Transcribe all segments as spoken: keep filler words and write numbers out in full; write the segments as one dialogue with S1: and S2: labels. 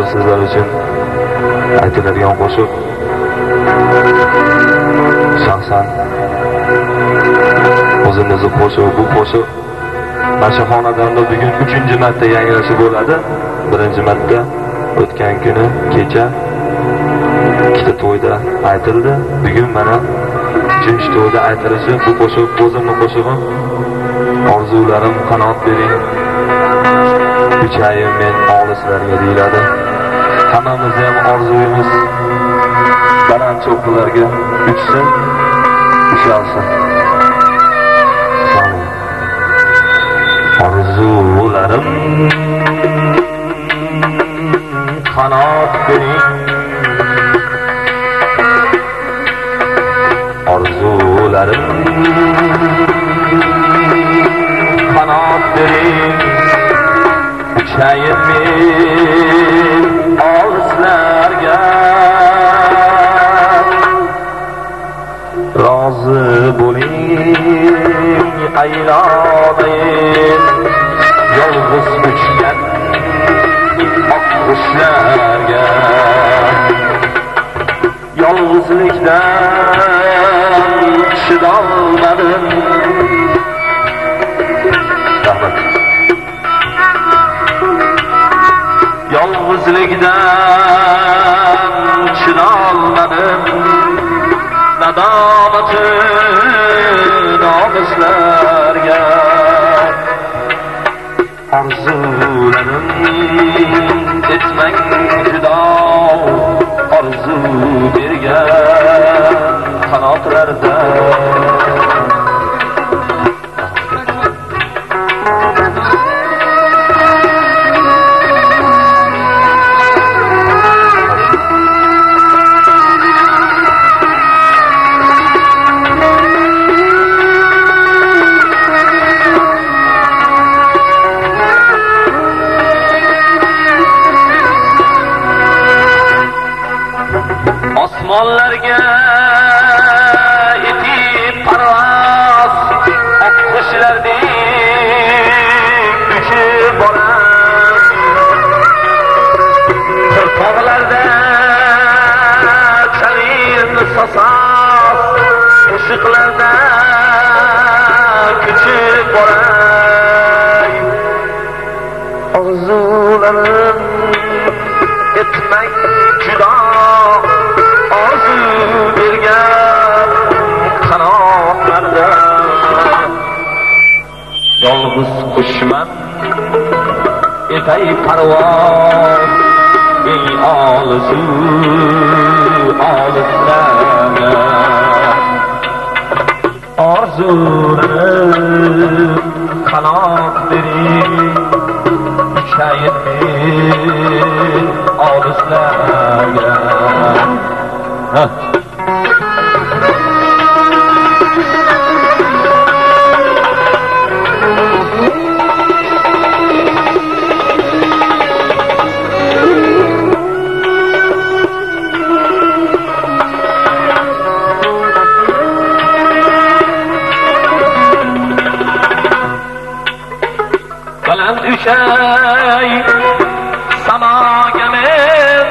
S1: hozir sizlar uchun aytiladigan qo'shiq shaxsan o'zimizni qo'shiq. Bu qo'shiq mana shu xonadonda bugun uchinchi marta yangilashi bo'ladi. Birinchi marta o'tgan kuni kecha ikkita to'yda aytildi. Bugun mana uchinchi to'yda aytilishi. Bu qo'shiq o'zimning qo'shig'im. Orzularim qanot bering, uchayim men olislarga deyiladi. Hammamizni ham orzuyimiz baland cho'qqilarga uchsin, ushalsin. Orzularim qanot bering, orzularim qanot bering, uchayim men olislarga. Rozi bo'ling aylanayim yolg'iz uchgan oq qushlarga. Yolg'izlikdan chidolmadim. Rahmat. Yolg'izlikdan chidolmadim. Nadomatin nomuslarga. Orzularim etmang judo, orzu bergan qanotlarda. Osmonlarga etib parvoz, oq qushlardek uchib borar. Tog'larda chalir sosas, qo'shiqlarda kuchib borar. Orzularim etmang judo, orzu bergan qanotlarda. Yolg'iz qushman etay parvoz, eng orzu olislarga. Orzularim qanot bering, uchayim men olislarga. Ha. Baland uchay samoga men,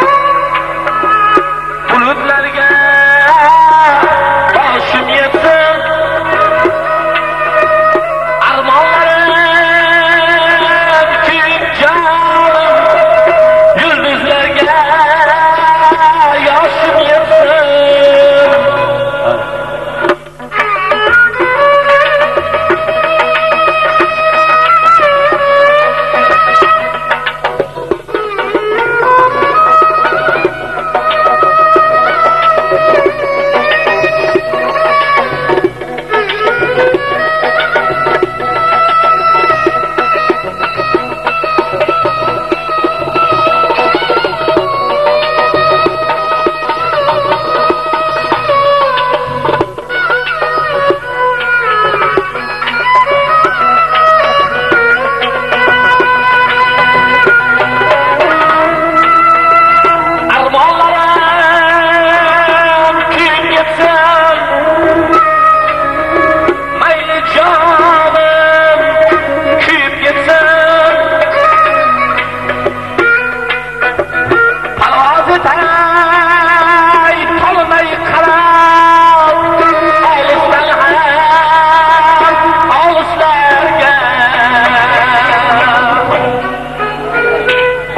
S1: bulutlarga boshim yetsin. Armonlarim kuyib jonim, yulduzlarga yoshim yetsin.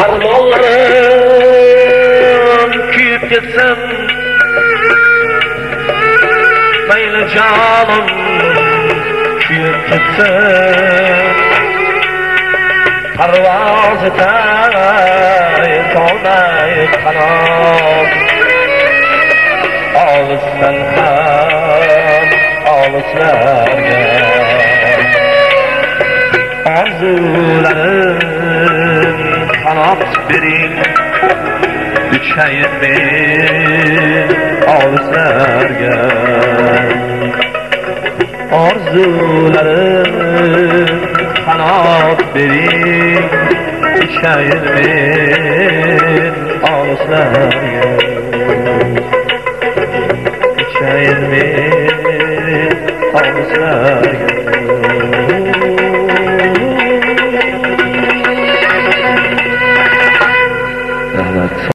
S2: armonlarim kuyib ketsin mayli jonim kuyib ketsin parvoz etay solmay qanot olisdan ham olislarga orzularim qanot bering uchayin men olislarga orzularim qanot bering uchayin men olislarga uchayin men olislarga